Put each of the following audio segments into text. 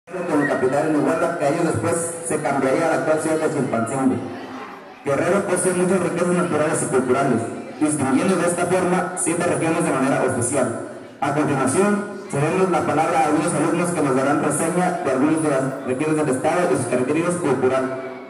como capital en Iguala, que años después se cambiaría a la actual ciudad de Chilpancingo. Guerrero posee muchos recursos naturales y culturales, distinguiendo de esta forma 7 regiones de manera oficial. A continuación, cedemos la palabra a algunos alumnos que nos darán reseña de algunas de las regiones del estado y sus características culturales.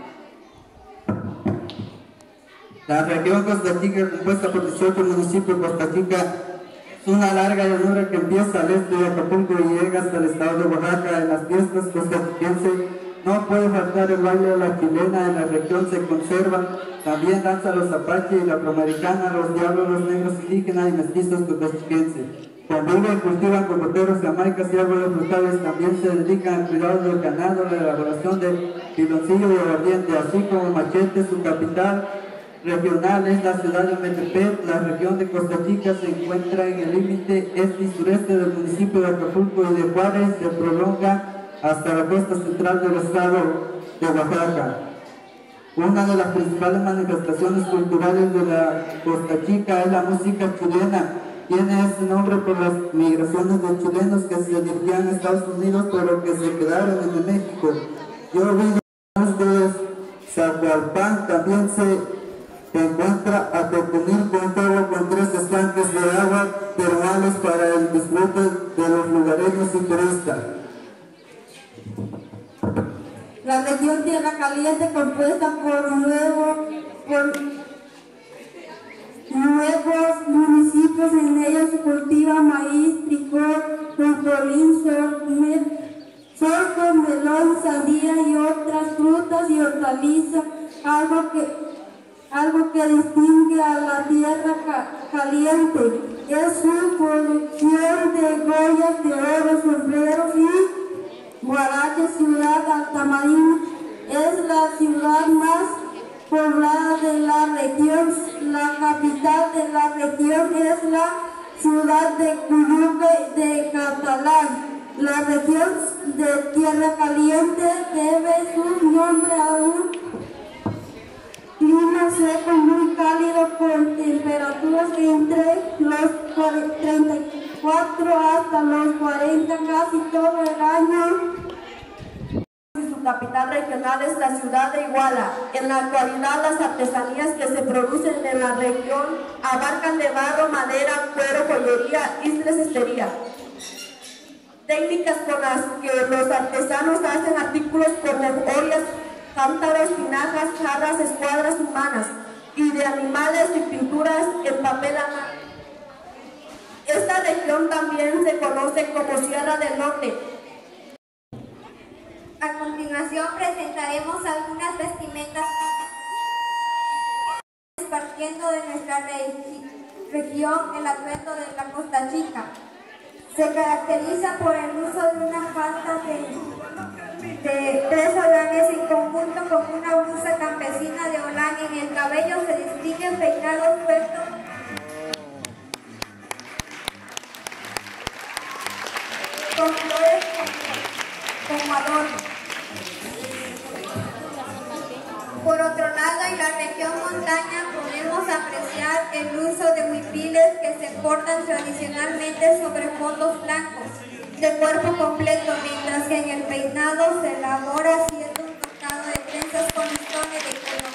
La región Costa Chica, compuesta por 18 municipios de Costa Chica, es una larga llanura que empieza al este de Acapulco y llega hasta el estado de Oaxaca. En las fiestas costarricenses no puede faltar el baile de la chilena. En la región se conservan también danza los apaches y la afroamericana, los diablos, los negros indígenas y mestizos costarricenses. Conviven, cultivan cocoteros, jamaicas y árboles frutales. También se dedican al cuidado del ganado, la elaboración de piloncillo y aguardiente, así como Machete. Su capital regional es la ciudad de Metepec. La región de Costa Chica se encuentra en el límite este y sureste del municipio de Acapulco y de Juárez. Se prolonga hasta la costa central del estado de Oaxaca. Una de las principales manifestaciones culturales de la Costa Chica es la música chilena. Tiene ese nombre por las migraciones de chilenos que se dirigían a Estados Unidos, pero que se quedaron en México. Yo vi de Zacualpan. También se encuentra a Tocumilco, un pueblo con 3 estanques de agua termales para el disfrute de los lugareños y turistas. La región Tierra Caliente, compuesta por nuevos municipios. En ella se cultiva maíz, frijol, frijolín, sorgo, melón, sandía y otras frutas y hortalizas, algo que distingue a la Tierra Caliente es su producción de joyas de oro, sombreros y guaraches. Ciudad Altamarina es la ciudad más poblada de la región. La capital de la región es la ciudad de Cuyuque de Catalán. La región de Tierra Caliente debe su nombre a un clima seco muy cálido con temperaturas entre los 34 hasta los 40 casi todo el año. Su capital regional es la ciudad de Iguala. En la actualidad las artesanías que se producen en la región abarcan de barro, madera, cuero, joyería y cestería. Técnicas con las que los artesanos hacen artículos como ollas, cántaros, tinajas, jarras, escuadras humanas y de animales y pinturas en papel a mano. Esta región también se conoce como Sierra del Norte. A continuación presentaremos algunas vestimentas partiendo de nuestra región, el atuendo de la Costa Chica. Se caracteriza por el uso de una falda de 3 olanes en conjunto con una blusa campesina de olán. En el cabello se distinguen peinados sueltos con flores como adorno. Por otro lado, en la región montaña podemos apreciar el uso de huipiles que se portan tradicionalmente sobre fondos blancos de cuerpo completo, mientras que en el peinado se elabora haciendo un tocado de trenzas con listones de color.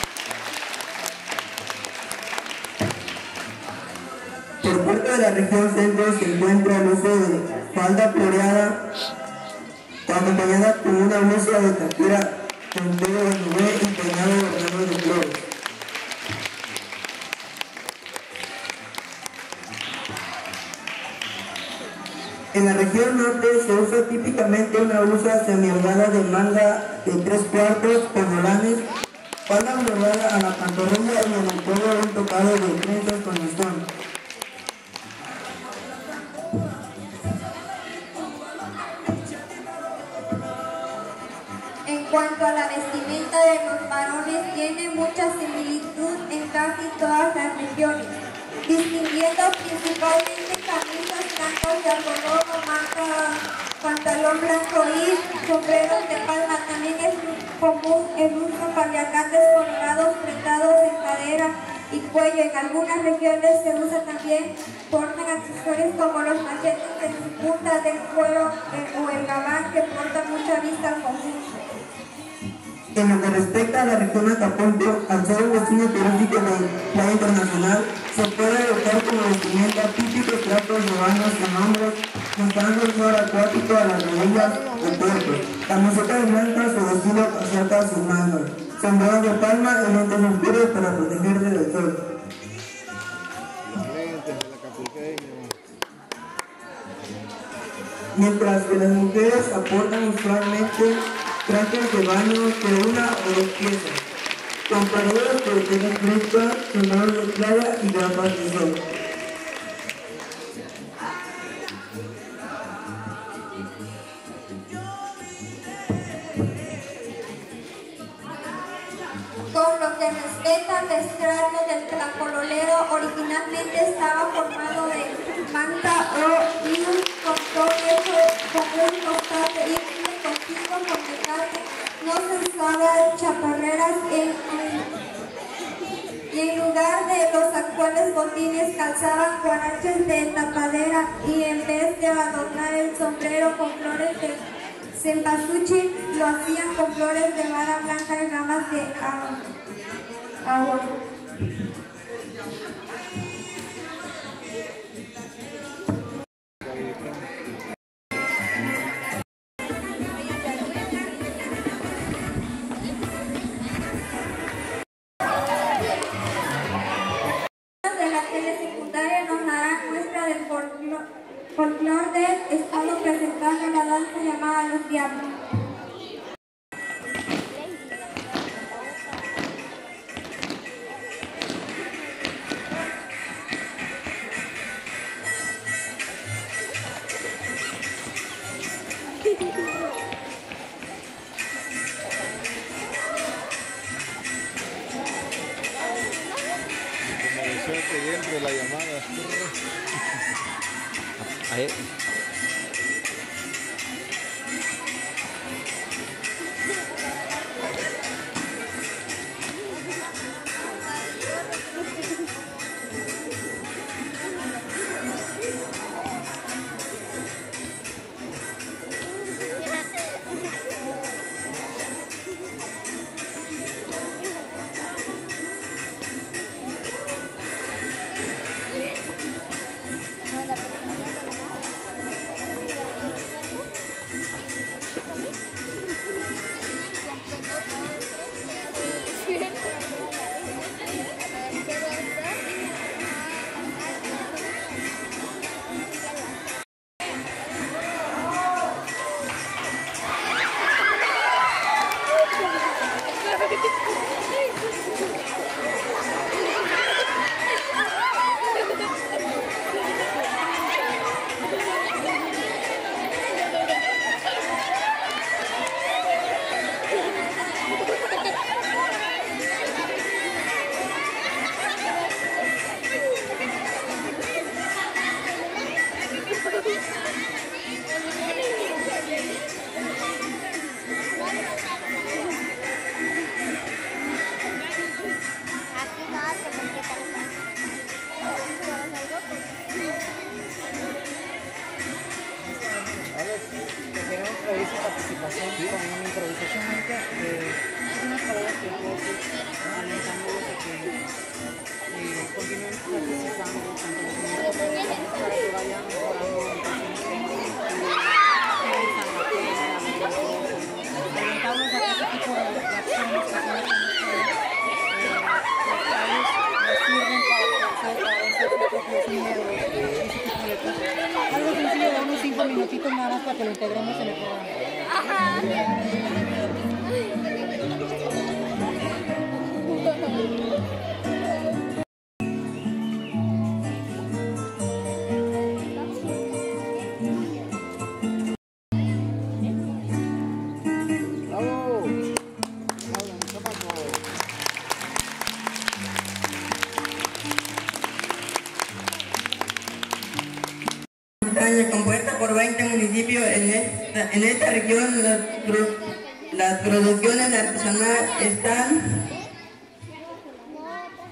Por parte de la región centro se encuentra el uso de falda floreada, acompañada con una blusa de taquera con dedo de nube y peinado ornado de flores. En la región norte se usa típicamente una blusa semiholgada de manga de 3/4 con olanes, falda bordada a la pantorrilla y en el cuello un tocado de trenzas con listón. En cuanto a la vestimenta de los varones, tiene mucha similitud en casi todas las regiones, distinguiendo principalmente camisas blancas de algodón, manga, pantalón blanco y sombreros de palma. También es común el uso de paliacates colorados pretados en cadera y cuello. En algunas regiones se usa también, portan accesorios como los machetes en su punta del cuero o el gabán que portan muchos artista conjunto. En lo que respecta a la región Acapulco, al ser un destino turístico de playa internacional, se puede adoptar como vestimenta típicos tratos de baños en hombros, mostrando el sol acuático a las rodillas del cuerpo, camisetas blancas o vestido casaca sin mangas, sombreros de palma y lentes oscuros para protegerse del sol. Mientras que las mujeres aportan usualmente trajes de baño de una o dos piezas, con paredes que protegen fresca, sombreros de playa y gafas de sol. Con lo que respecta al vestuario del tlacololero, originalmente estaba formado de manta o hilo con todo hecho con un costal de hilo contigo con metal. No se usaban chaparreras y en lugar de los actuales botines calzaban guaraches de tapadera y en vez de adornar el sombrero con flores de cempasúchil, lo hacían con flores de vara blanca y ramas de agua. De la telesecundaria nos darán muestra del folclore del estado presentando la danza llamada Los Diablos. Dentro de la llamada. Ahí. participación con una improvisación única de unas palabras que entonces alentándolos a que continúen participando tanto los niños para que vayan mejorando alentándolos a que este tipo de acciones que son sirven para vencer los miedos, ese tipo de cosas. Algo sencillo de unos 5 minutitos nada más para que lo integremos en el programa. Compuesta por 20 municipios en esta región, las producciones artesanales están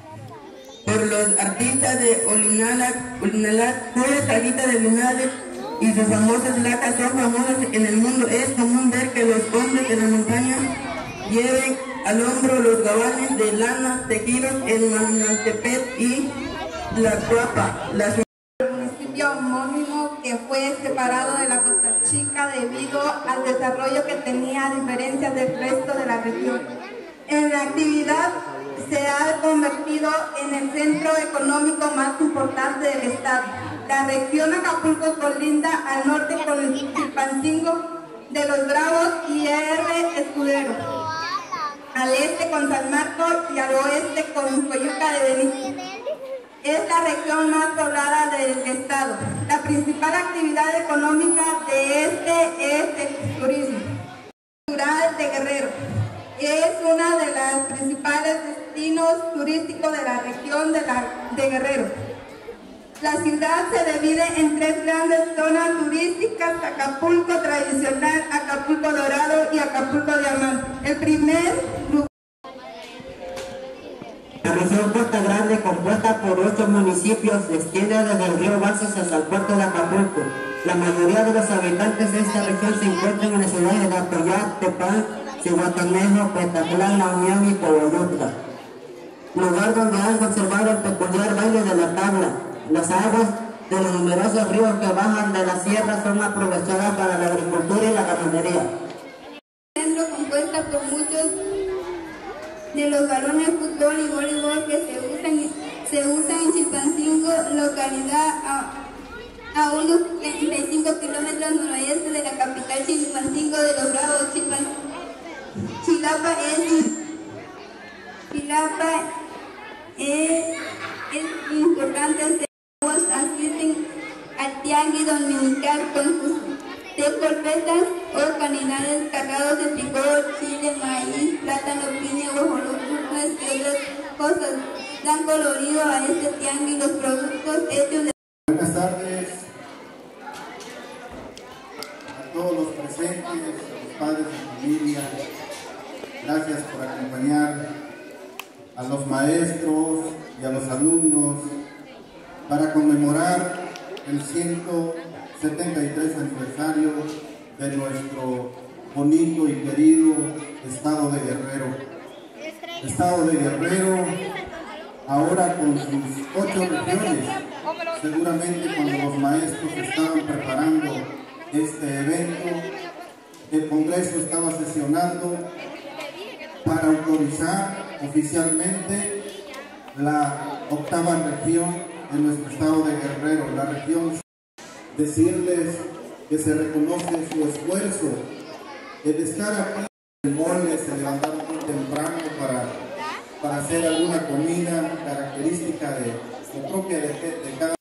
por los artistas de Olinalac, Jules, Cajita de Linares, y sus famosas latas son famosas en el mundo. Es común ver que los hombres de la montaña lleven al hombro los gabanes de lana tejidos en Manantepet y la Cuapa. Municipio homónimo que fue separado de la Costa Chica debido al desarrollo que tenía a diferencia del resto de la región. En la actividad se ha convertido en el centro económico más importante del estado. La región Acapulco colinda al norte con Chilpancingo de los Bravos y R. Escudero, al este con San Marcos y al oeste con Coyuca de Benito. Es la región más poblada del estado. La principal actividad económica de este es el turismo rural de Guerrero. Es uno de los principales destinos turísticos de la región de Guerrero. La ciudad se divide en tres grandes zonas turísticas: Acapulco tradicional, Acapulco dorado y Acapulco diamante. El primer lugar. La región Costa Grande, compuesta por 8 municipios, se extiende desde el río Balsas hasta el puerto de Acapulco. La mayoría de los habitantes de esta región se encuentran en las ciudades de Atoyac, Tepán, Cihuatanejo, Petaclán, La Unión y Coyotla, lugar donde han conservado el peculiar baile de la tabla. Las aguas de los numerosos ríos que bajan de la sierra son aprovechadas para la agricultura y la ganadería. Centro compuesta por muchos de los balones de fútbol y voleibol que se usan en Chilpancingo, localidad a unos 35 kilómetros noroeste de la capital Chilpancingo de los Bravos. Chilapa es importante. Asisten al tianguis dominical con sus corbetas o caninares cargados de frijol, chile, maíz, plátano, piña, guajolotes y otras cosas. Dan colorido a este tianguis los productos hechos de... Buenas tardes a todos los presentes, a los padres de familia. Gracias por acompañar a los maestros y a los alumnos para conmemorar el 173 aniversario de nuestro bonito y querido estado de Guerrero. Estado de Guerrero, ahora con sus 8 regiones. Seguramente cuando los maestros estaban preparando este evento, el Congreso estaba sesionando para autorizar oficialmente la 8ª región de nuestro estado de Guerrero, la región. Decirles que se reconoce su esfuerzo, el estar aquí. El mole se levantaron muy temprano para hacer alguna comida característica de propia de cada.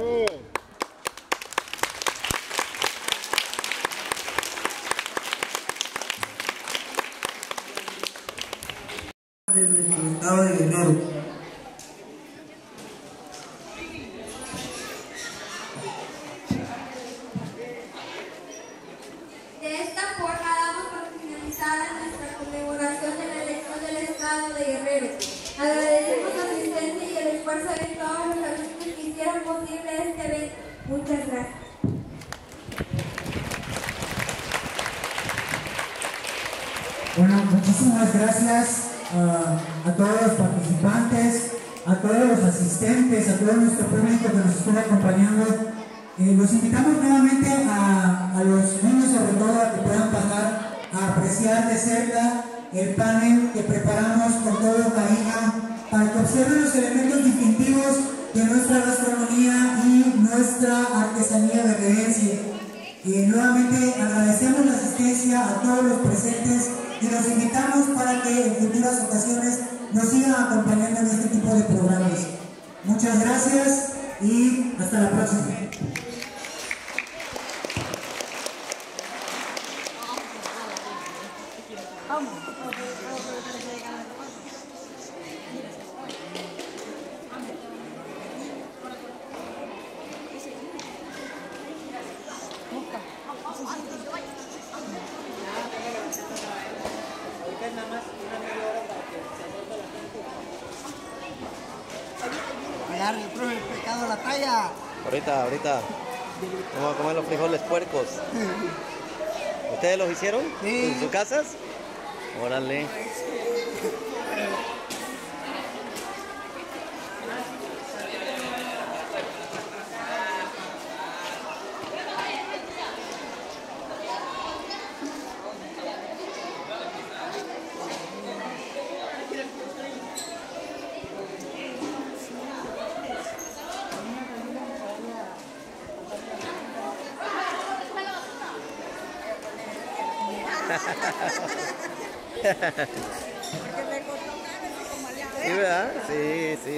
De nuestro estado de Guerrero. De esta forma damos por finalizada nuestra conmemoración de la elección del estado de Guerrero. Agradecemos la asistencia y el esfuerzo de todos los alumnos que hicieron posible este evento. Muchas gracias. Bueno, muchísimas gracias a todos los participantes, a todos los asistentes, a todo nuestro público que nos estuvo acompañando. Los invitamos nuevamente a los niños, sobre todo, a que puedan pasar a apreciar de cerca el panel que preparamos con todo cariño para que observen los elementos distintivos de nuestra gastronomía y nuestra artesanía guerrerense. Nuevamente agradecemos la asistencia a todos los presentes y los invitamos para que en futuras ocasiones nos sigan acompañando en este tipo de programas. Muchas gracias y hasta la próxima. El pescado a la talla. Ahorita. Vamos a comer los frijoles puercos. ¿Ustedes los hicieron? Sí. ¿En sus casas? Órale. Sí, ¿verdad? Sí, sí.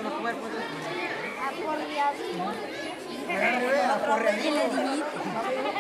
Aporreadito.